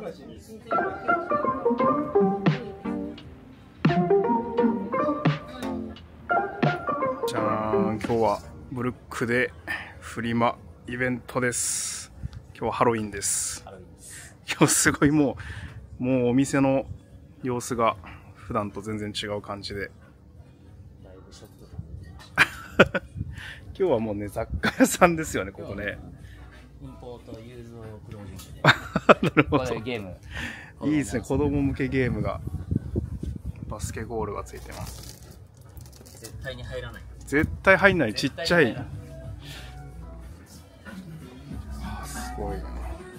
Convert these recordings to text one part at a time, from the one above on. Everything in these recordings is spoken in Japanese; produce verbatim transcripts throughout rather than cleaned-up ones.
じゃーん、今日はブルックでフリマイベントです。今日はハロウィンです。今日すごいもうもうお店の様子が普段と全然違う感じで今日はもうね雑貨屋さんですよね、ここね。 インポートユーズをプロデュースでなるほど、 ゲームいいですね。子供向けゲームが、バスケゴールがついてます。 絶対に入らない。 絶対入んない。ちっちゃい。あ、すごいな。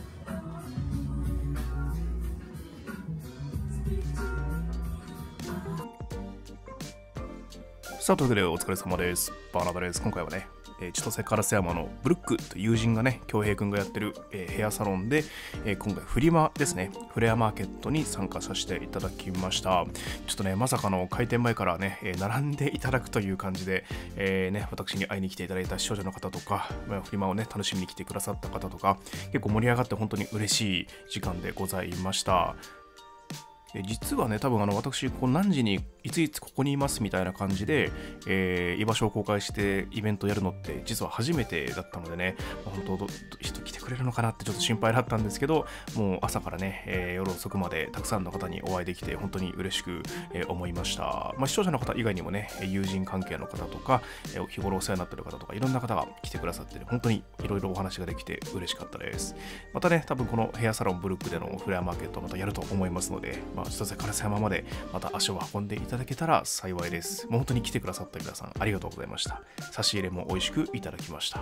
さあ、というわけでお疲れ様です。バーナダです。今回はね、えー、千歳烏山のブルックという友人がね、恭平くんがやってる、えー、ヘアサロンで、えー、今回フリマですね、フレアマーケットに参加させていただきました。ちょっとね、まさかの開店前からね、えー、並んでいただくという感じで、えーね、私に会いに来ていただいた視聴者の方とか、まあ、フリマをね、楽しみに来てくださった方とか、結構盛り上がって本当に嬉しい時間でございました。実はね、多分あの私、こう何時にいついつここにいますみたいな感じで、えー、居場所を公開してイベントやるのって実は初めてだったのでね、まあ、本当人来てくれるのかなってちょっと心配だったんですけど、もう朝からね、えー、夜遅くまでたくさんの方にお会いできて本当に嬉しく、えー、思いました。まあ、視聴者の方以外にもね、友人関係の方とか、えー、日頃お世話になっている方とか、いろんな方が来てくださって、ね、本当にいろいろお話ができて嬉しかったです。またね、多分このヘアサロンブルックでのフレアマーケットまたやると思いますので、まあ、千歳烏山までまた足を運んでいただけたら幸いです。もう本当に来てくださった皆さんありがとうございました。差し入れも美味しくいただきました。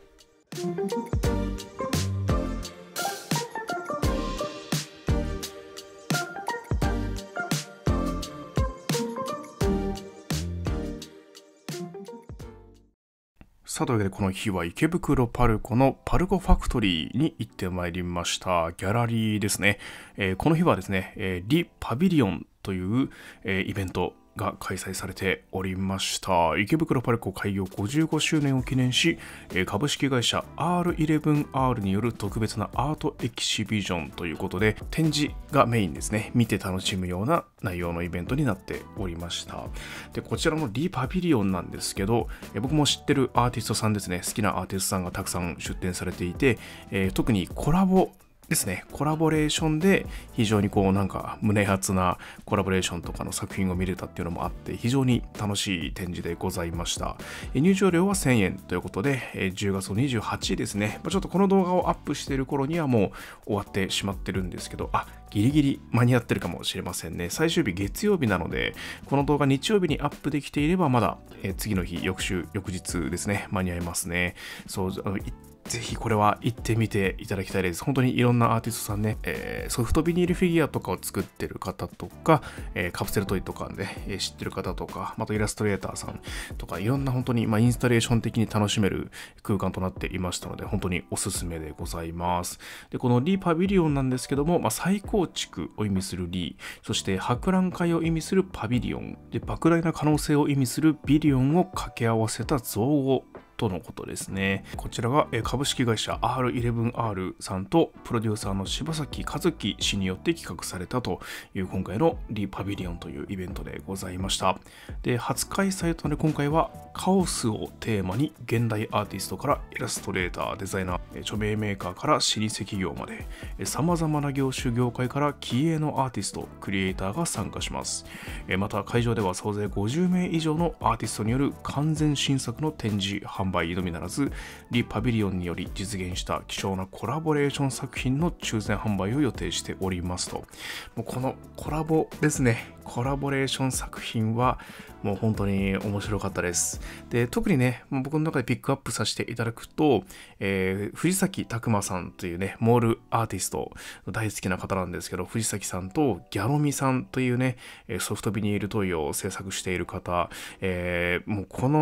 さあ、というわけでこの日は池袋パルコのパルコファクトリーに行ってまいりました。ギャラリーですね。えー、この日はですね、えー、リパビリオンという、えー、イベントが開催されておりました。池袋パルコ開業ごじゅうごしゅうねんを記念し、株式会社 アールイレブンアール による特別なアートエキシビジョンということで、展示がメインですね。見て楽しむような内容のイベントになっておりました。で、こちらのリパビリオンなんですけど、僕も知ってるアーティストさんですね。好きなアーティストさんがたくさん出展されていて、えー、特にコラボですね、コラボレーションで非常にこうなんか胸熱なコラボレーションとかの作品を見れたっていうのもあって非常に楽しい展示でございました。入場料はせんえんということでじゅうがつのにじゅうはちにちですね、ちょっとこの動画をアップしている頃にはもう終わってしまってるんですけど、あ、ギリギリ間に合ってるかもしれませんね。最終日月曜日なので、この動画日曜日にアップできていればまだ次の日、翌週、翌日ですね、間に合いますね。そう、あのぜひこれは行ってみていただきたいです。本当にいろんなアーティストさんね、えー、ソフトビニールフィギュアとかを作ってる方とか、えー、カプセルトイとかで、えー、知ってる方とか、またイラストレーターさんとか、いろんな本当に、まあ、インスタレーション的に楽しめる空間となっていましたので、本当におすすめでございます。で、このリーパビリオンなんですけども、まあ、再構築を意味するリー、そして博覧会を意味するパビリオン、で、莫大な可能性を意味するビリオンを掛け合わせた造語とのことですね。こちらが株式会社 アールイレブンアール さんとプロデューサーの柴崎和樹氏によって企画されたという今回のリパビリオンというイベントでございました。で、初開催となる今回はカオスをテーマに現代アーティストからイラストレーター、デザイナー、著名メーカーから老舗企業まで様々な業種業界から気鋭のアーティスト、クリエイターが参加します。また会場では総勢ごじゅうめい以上のアーティストによる完全新作の展示、販売のみならず、リパビリオンにより実現した貴重なコラボレーション作品の抽選販売を予定しておりますと。もうこのコラボですね。コラボレーション作品はもう本当に面白かったです。で、特にね、僕の中でピックアップさせていただくと、えー、藤崎拓馬さんというね、モールアーティスト大好きな方なんですけど、藤崎さんとギャロミさんというね、ソフトビニールトイを制作している方、えー、もうこの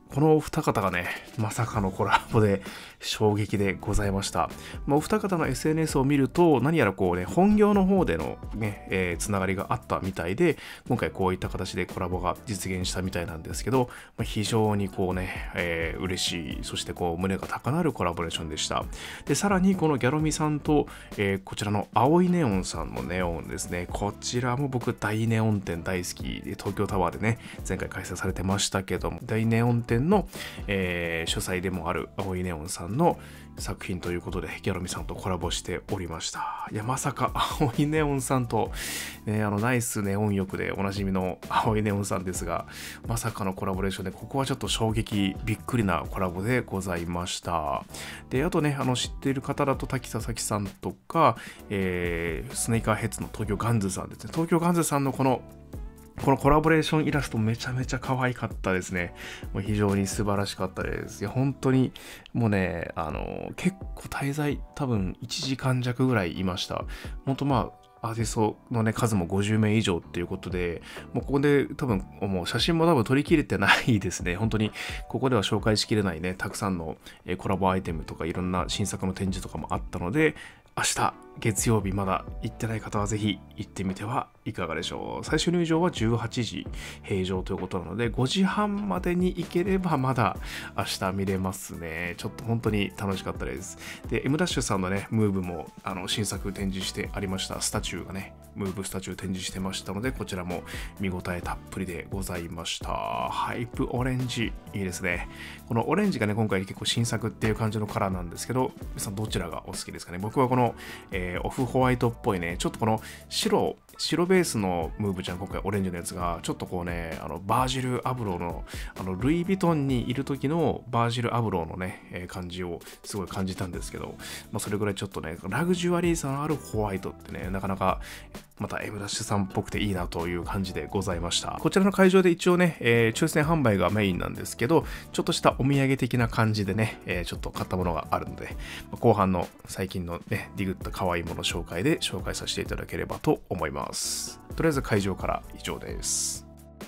このお二方がね、まさかのコラボで衝撃でございました。まあ、お二方の エスエヌエス を見ると、何やらこうね、本業の方でのね、えー、つながりがあったみたいで、今回こういった形でコラボが実現したみたいなんですけど、まあ、非常にこうね、えー、嬉しい、そしてこう胸が高鳴るコラボレーションでした。で、さらにこのギャロミさんと、えー、こちらの青いネオンさんのネオンですね、こちらも僕大ネオン展大好きで、東京タワーでね、前回開催されてましたけども、大ネオン展の、えー、主催でもある青いネオンさんの作品ということでギャロミさんとコラボしておりました。いや、まさか青いネオンさんと、ね、あのナイスネオン浴でおなじみの青いネオンさんですが、まさかのコラボレーションで、ここはちょっと衝撃びっくりなコラボでございました。で、あとね、あの知っている方だと滝佐々木さんとか、えー、スネーカーヘッズの東京ガンズさんですね。東京ガンズさんのこのこのコラボレーションイラストめちゃめちゃ可愛かったですね。もう非常に素晴らしかったです。いや、本当にもうね、あの、結構滞在多分いちじかん弱ぐらいいました。本当まあ、アーティストのね、数もごじゅうめい以上っていうことで、もうここで多分、もう写真も多分撮りきれてないですね。本当に、ここでは紹介しきれないね、たくさんのコラボアイテムとかいろんな新作の展示とかもあったので、明日月曜日まだ行ってない方はぜひ行ってみてはいかがでしょう。最終入場はじゅうはちじ閉場ということなので、ごじはんまでに行ければまだ明日見れますね。ちょっと本当に楽しかったです。で、エムダッシュさんのね、ムーブもあの新作展示してありました。スタチューがね、ムーブスタチュー展示してましたので、こちらも見応えたっぷりでございました。ハイプオレンジ、いいですね。このオレンジがね、今回結構新作っていう感じのカラーなんですけど、皆さんどちらがお好きですかね。僕はこの、えー、オフホワイトっぽいね、ちょっとこの白、白ベースのムーブちゃん、今回オレンジのやつが、ちょっとこうね、あのバージル・アブローの、あのルイ・ヴィトンにいる時のバージル・アブローのね、えー、感じをすごい感じたんですけど、まあ、それぐらいちょっとね、ラグジュアリーさのあるホワイトってね、なかなかまた エムダッシュ さんっぽくていいなという感じでございました。こちらの会場で一応ね、えー、抽選販売がメインなんですけど、ちょっとしたお土産的な感じでね、えー、ちょっと買ったものがあるので、後半の最近のね、ディグった可愛いもの紹介で紹介させていただければと思います。とりあえず会場から以上です。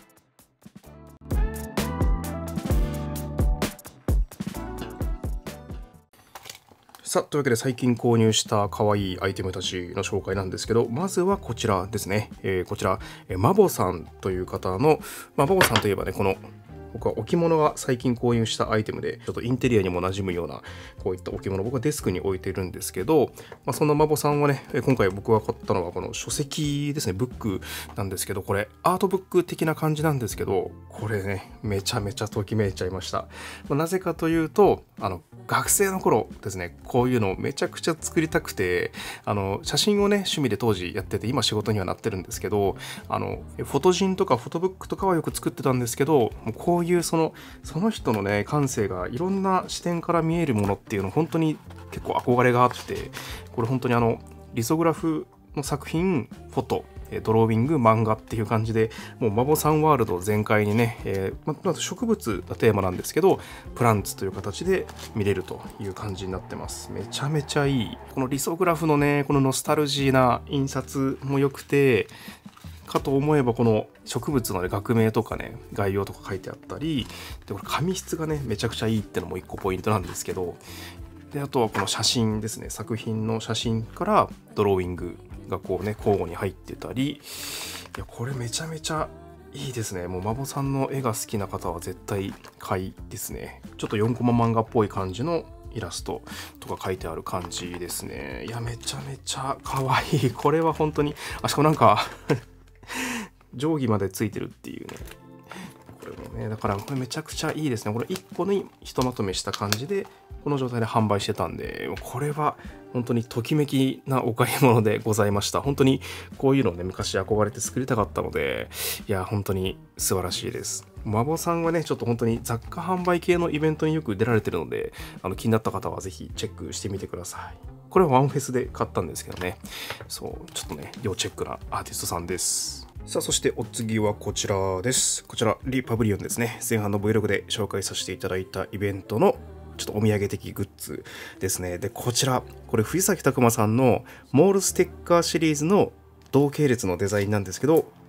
さあ、というわけで最近購入した可愛いアイテムたちの紹介なんですけど、まずはこちらですね。えー、こちら、えー、マボさんという方の、まあ、マボさんといえばね、この僕は置物が最近購入したアイテムで、ちょっとインテリアにも馴染むような、こういった置物、僕はデスクに置いてるんですけど、まあ、そんなマボさんはね、今回僕が買ったのはこの書籍ですね、ブックなんですけど、これアートブック的な感じなんですけど、これね、めちゃめちゃときめいちゃいました。まあ、なぜかというと、あの、学生の頃ですね、こういうのをめちゃくちゃ作りたくて、あの、写真をね、趣味で当時やってて、今仕事にはなってるんですけど、あの、フォトジンとかフォトブックとかはよく作ってたんですけど、もうこういうその、その人のね、感性がいろんな視点から見えるものっていうの、本当に結構憧れがあって、これ本当にあの、リソグラフの作品、フォト、ドローイング、漫画っていう感じで、もうマボさんワールド全開にね、えー、まず植物がテーマなんですけど、プランツという形で見れるという感じになってます。めちゃめちゃいい。このリソグラフのね、このノスタルジーな印刷も良くて、かと思えばこの植物の、ね、学名とかね、概要とか書いてあったり、でこれ紙質がね、めちゃくちゃいいってのも一個ポイントなんですけど、であとはこの写真ですね、作品の写真からドローイングがこうね、交互に入ってたり、いやこれめちゃめちゃいいですね。もうマボさんの絵が好きな方は絶対買いですね。ちょっとよんコマ漫画っぽい感じのイラストとか書いてある感じですね。いやめちゃめちゃ可愛い。これは本当に、あ、しかもなんか定規までついてるっていうね。これもね、だからこれめちゃくちゃいいですね。これいっこにひとまとめした感じで、この状態で販売してたんで、これは本当にときめきなお買い物でございました。本当にこういうのをね、昔憧れて作りたかったので、いや、本当に素晴らしいです。マボさんはね、ちょっと本当に雑貨販売系のイベントによく出られてるので、あの気になった方はぜひチェックしてみてください。これはワンフェスで買ったんですけどね、そう、ちょっとね、要チェックなアーティストさんです。さあ、そしてお次はこちらです。こちら、リパブリオンですね。前半の Vlog で紹介させていただいたイベントのちょっとお土産的グッズですね。で、こちら、これ藤崎拓磨さんのモールステッカーシリーズの同系列のデザインなんですけど、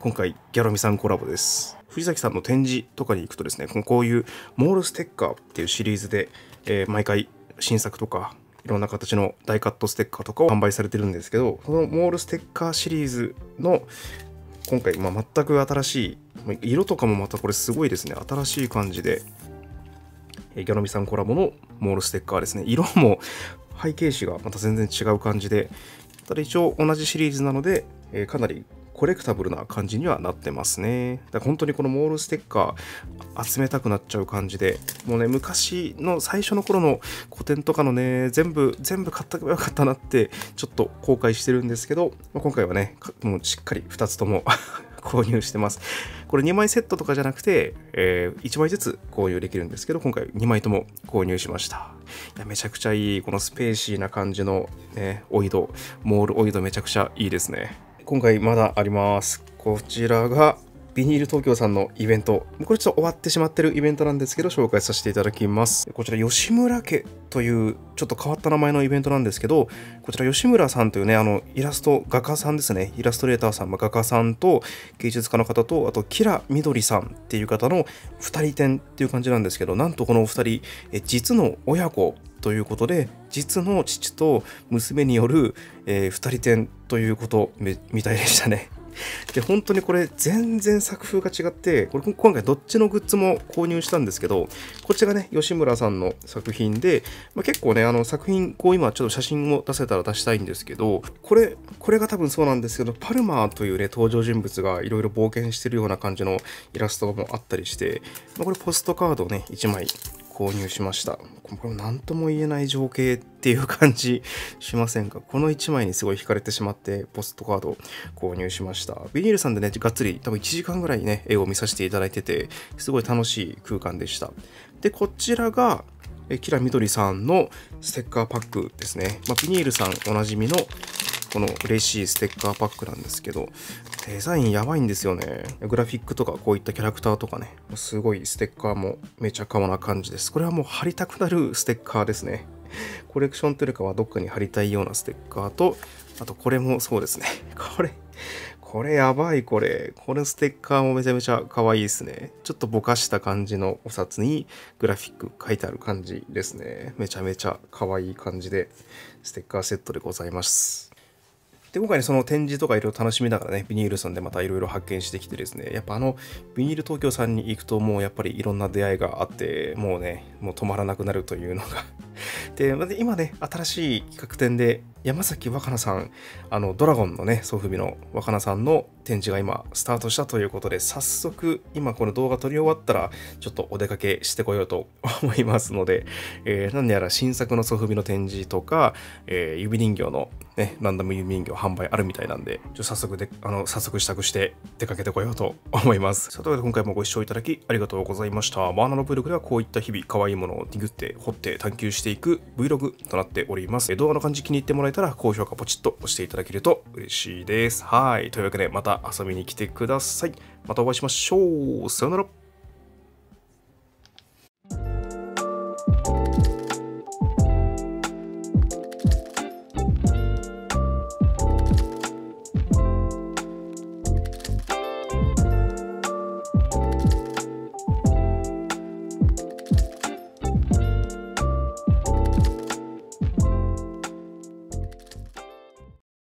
今回ギャロミさんコラボです。藤崎さんの展示とかに行くとですね、こういうモールステッカーっていうシリーズで、えー、毎回新作とかいろんな形のダイカットステッカーとかを販売されてるんですけど、そのモールステッカーシリーズの今回、まあ、全く新しい、色とかもまたこれすごいですね、新しい感じで、ギャロミさんコラボのモールステッカーですね。色も背景紙がまた全然違う感じで、ただ一応同じシリーズなので、えー、かなりコレクタブルな感じにはなってますね。だから本当にこのモールステッカー集めたくなっちゃう感じで、もうね、昔の最初の頃の個展とかのね、全部、全部買ったけばよかったなってちょっと後悔してるんですけど、まあ、今回はね、もうしっかりふたつとも購入してます。これにまいセットとかじゃなくて、えー、いちまいずつ購入できるんですけど、今回にまいとも購入しました。いやめちゃくちゃいい、このスペーシーな感じの、ね、オイド、モールオイドめちゃくちゃいいですね。今回まだあります。こちらがビニール東京さんのイベント。これちょっと終わってしまってるイベントなんですけど、紹介させていただきます。こちら吉村家というちょっと変わった名前のイベントなんですけど、こちら吉村さんというね、あのイラスト画家さんですね。イラストレーターさん、画家さんと芸術家の方と、あとキラみどりさんっていう方のふたり展っていう感じなんですけど、なんとこのお二人、え実の親子ということで、実の父と娘による、えー、ふたり展ということみたいでしたね。で、本当にこれ全然作風が違って、これ今回どっちのグッズも購入したんですけど、こっちがね、吉村さんの作品で、まあ、結構ね、あの作品、こう今ちょっと写真を出せたら出したいんですけど、これ、これが多分そうなんですけど、パルマーというね、登場人物がいろいろ冒険してるような感じのイラストもあったりして、まあ、これポストカードをね、いちまい購入しました。これ何とも言えない情景っていう感じしませんか？このいちまいにすごい惹かれてしまってポストカードを購入しました。ビニールさんでね、がっつり多分いちじかんぐらいね、絵を見させていただいてて、すごい楽しい空間でした。で、こちらがキラみどりさんのステッカーパックですね。まあ、ビニールさんおなじみのこの嬉しいステッカーパックなんですけど、デザインやばいんですよね。グラフィックとかこういったキャラクターとかね、すごいステッカーもめちゃかわな感じです。これはもう貼りたくなるステッカーですね。コレクションというかはどっかに貼りたいようなステッカーと、あとこれもそうですね。これ、これやばいこれ。このステッカーもめちゃめちゃ可愛いですね。ちょっとぼかした感じのお札にグラフィック書いてある感じですね。めちゃめちゃ可愛い感じでステッカーセットでございます。で、今回ね、その展示とかいろいろ楽しみながらね、ビニールさんでまたいろいろ発見してきてですね、やっぱあの、ビニール東京さんに行くともうやっぱりいろんな出会いがあって、もうね、もう止まらなくなるというのが。で、今ね、新しい企画展で、山崎若菜さん、あの、ドラゴンのね、ソフビの若菜さんの展示が今、スタートしたということで、早速、今この動画撮り終わったら、ちょっとお出かけしてこようと思いますので、えー、何やら新作のソフビの展示とか、えー、指人形のね、ランダム指人形販売あるみたいなんで、ちょ早速で、あの、早速支度して出かけてこようと思います。さあ、というわけで今回もご視聴いただきありがとうございました。バーナの Vlog ではこういった日々可愛いものをディグって掘って探求していく Vlog となっております。動画の感じ気に入ってもらえたら高評価ポチッと押していただけると嬉しいです。はい。というわけでまた遊びに来てください。またお会いしましょう。さよなら。